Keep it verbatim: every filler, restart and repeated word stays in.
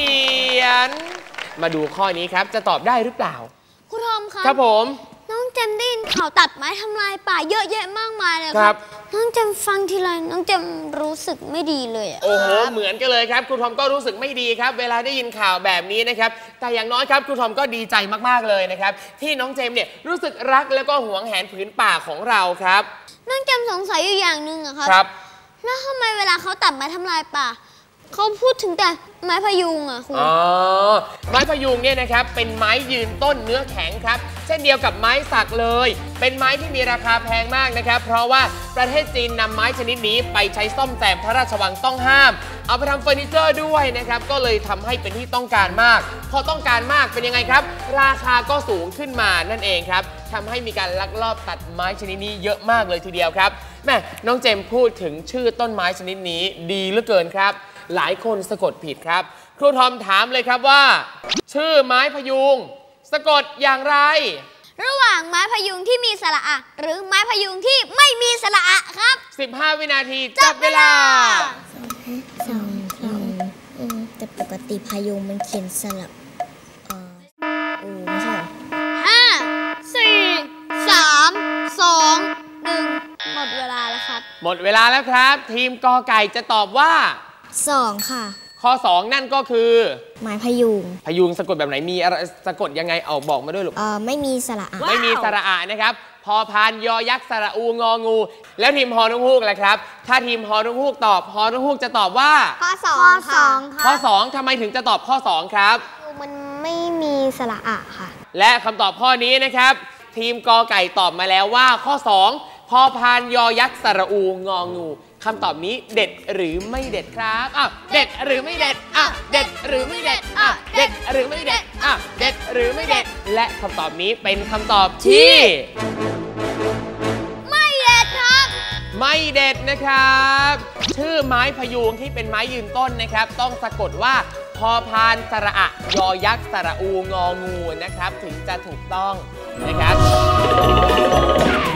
ขียนมาดูข้อนี้ครับจะตอบได้หรือเปล่าครูทอมครับครับผมน้องเจมได้ยินข่าวตัดไม้ทำลายป่าเยอะแยะมากมายเลยครับน้องเจมฟังทีไรน้องเจมรู้สึกไม่ดีเลยโอ้โหเหมือนกันเลยครับครูทอมก็รู้สึกไม่ดีครับเวลาได้ยินข่าวแบบนี้นะครับแต่อย่างน้อยครับครูทอมก็ดีใจมากๆเลยนะครับที่น้องเจมเนี่ยรู้สึกรักแล้วก็หวงแหนผืนป่าของเราครับน้องเจมสงสัยอยู่อย่างหนึ่งอะครับครับแล้วทำไมเวลาเขาตัดไม้ทำลายป่าเขาพูดถึงแต่ไม้พยุงอ่ะคุณอ๋อไม้พยุงเนี่ยนะครับเป็นไม้ยืนต้นเนื้อแข็งครับเช่นเดียวกับไม้สักเลยเป็นไม้ที่มีราคาแพงมากนะครับเพราะว่าประเทศจีนนำไม้ชนิดนี้ไปใช้ซ่อมแซมพระราชวังต้องห้ามเอาไปทำเฟอร์นิเจอร์ด้วยนะครับก็เลยทำให้เป็นที่ต้องการมากพอต้องการมากเป็นยังไงครับราคาก็สูงขึ้นมานั่นเองครับทำให้มีการลักลอบตัดไม้ชนิดนี้เยอะมากเลยทีเดียวครับแม่น้องเจมพูดถึงชื่อต้นไม้ชนิดนี้ดีเหลือเกินครับหลายคนสะกดผิดครับครูทอมถามเลยครับว่าชื่อไม้พยุงสะกดอย่างไรระหว่างไม้พยุงที่มีสระอะหรือไม้พยุงที่ไม่มีสระอะครับสิบห้าวินาทีจับเวลาสองสองแต่ปกติพยุงมันเขียนสระเออไม่ใช่หรอห้าสี่สามสองหนึ่งหมดเวลาแล้วครับหมดเวลาแล้วครับทีมกอไก่จะตอบว่าสองค่ะข้อสองนั่นก็คือไม้พยุงพยุงสะกดแบบไหนมีอะไรสะกดยังไงเอาบอกมาด้วยลูกเออไม่มีสระอะไม่มีสระอะนะครับพอพานยอยักษ์สระอูงองูแล้วทีมฮอนุฮูกแหละครับถ้าทีมฮอนุฮูกตอบฮอนุฮูกจะตอบว่าข้อสองค่ะข้อสองทำไมถึงจะตอบข้อสองครับมันไม่มีสระอะค่ะและคำตอบข้อนี้นะครับทีมกอไก่ตอบมาแล้วว่าข้อสองพอพานยอยักษ์สระอูงองูคำตอบนี้เด็ดหรือไม่เด็ดครับอ่ะเด็ดหรือไม่เด็ดอ่ะเด็ดหรือไม่เด็ดอ่ะเด็ดหรือไม่เด็ดอ่ะเด็ดหรือไม่เด็ดและคำตอบนี้เป็นคำตอบที่ไม่เด็ดครับไม่เด็ดนะครับชื่อไม้พยุงที่เป็นไม้ยืนต้นนะครับต้องสะกดว่าพอพานสระอะยอยักษ์สระอูงองูนะครับถึงจะถูกต้องนะครับ